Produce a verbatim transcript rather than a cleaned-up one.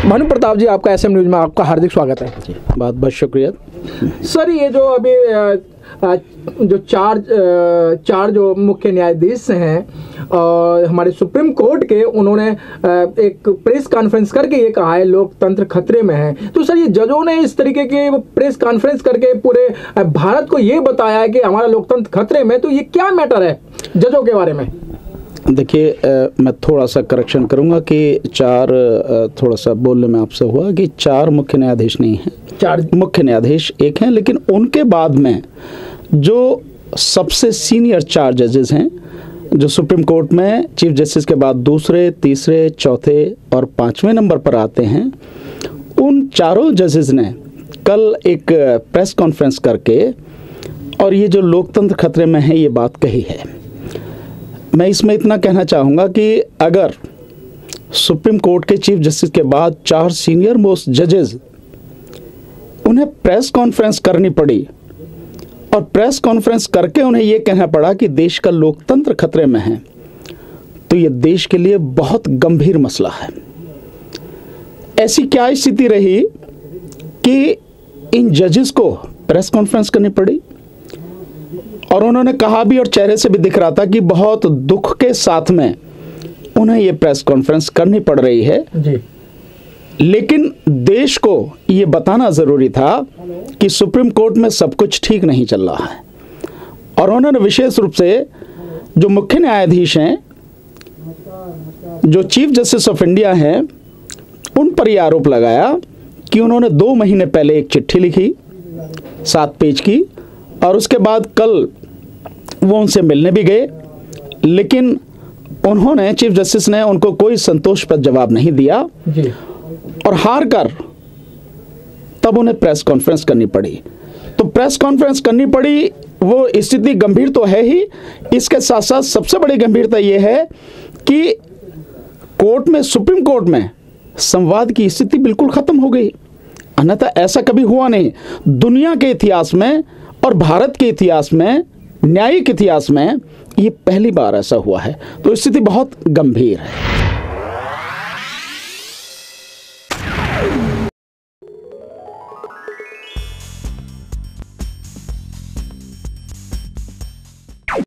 भानु प्रताप जी, आपका S M news में आपका हार्दिक स्वागत है जी। बहुत बहुत शुक्रिया सर। ये जो अभी जो चार चार जो मुख्य न्यायाधीश हैं और हमारे सुप्रीम कोर्ट के, उन्होंने एक प्रेस कॉन्फ्रेंस करके ये कहा है लोकतंत्र खतरे में है। तो सर, ये जजों ने इस तरीके के प्रेस कॉन्फ्रेंस करके पूरे भारत को ये बताया है कि हमारा लोकतंत्र खतरे में, तो ये क्या मैटर है जजों के बारे में? देखिए, मैं थोड़ा सा करेक्शन करूंगा कि चार थोड़ा सा बोलने में आपसे हुआ कि चार मुख्य न्यायाधीश नहीं हैं, चार मुख्य न्यायाधीश एक हैं, लेकिन उनके बाद में जो सबसे सीनियर चार जजेस हैं जो सुप्रीम कोर्ट में चीफ जस्टिस के बाद दूसरे, तीसरे, चौथे और पाँचवें नंबर पर आते हैं, उन चारों जजेस ने कल एक प्रेस कॉन्फ्रेंस करके और ये जो लोकतंत्र खतरे में है ये बात कही है। मैं इसमें इतना कहना चाहूँगा कि अगर सुप्रीम कोर्ट के चीफ जस्टिस के बाद चार सीनियर मोस्ट जजेस उन्हें प्रेस कॉन्फ्रेंस करनी पड़ी और प्रेस कॉन्फ्रेंस करके उन्हें यह कहना पड़ा कि देश का लोकतंत्र खतरे में है, तो यह देश के लिए बहुत गंभीर मसला है। ऐसी क्या स्थिति रही कि इन जजेस को प्रेस कॉन्फ्रेंस करनी पड़ी और उन्होंने कहा भी और चेहरे से भी दिख रहा था कि बहुत दुख के साथ में उन्हें ये प्रेस कॉन्फ्रेंस करनी पड़ रही है जी। लेकिन देश को ये बताना ज़रूरी था कि सुप्रीम कोर्ट में सब कुछ ठीक नहीं चल रहा है। और उन्होंने विशेष रूप से जो मुख्य न्यायाधीश हैं, जो चीफ जस्टिस ऑफ इंडिया हैं, उन पर यह आरोप लगाया कि उन्होंने दो महीने पहले एक चिट्ठी लिखी सात पेज की और उसके बाद कल वो उनसे मिलने भी गए, लेकिन उन्होंने चीफ जस्टिस ने उनको कोई संतोषप्रद जवाब नहीं दिया जी। और हार कर तब उन्हें प्रेस कॉन्फ्रेंस करनी पड़ी। तो प्रेस कॉन्फ्रेंस करनी पड़ी, वो स्थिति गंभीर तो है ही, इसके साथ साथ सबसे बड़ी गंभीरता यह है कि कोर्ट में, सुप्रीम कोर्ट में संवाद की स्थिति बिल्कुल खत्म हो गई। अन्यथा ऐसा कभी हुआ नहीं दुनिया के इतिहास में और भारत के इतिहास में, न्यायिक इतिहास में ये पहली बार ऐसा हुआ है। तो स्थिति बहुत गंभीर है।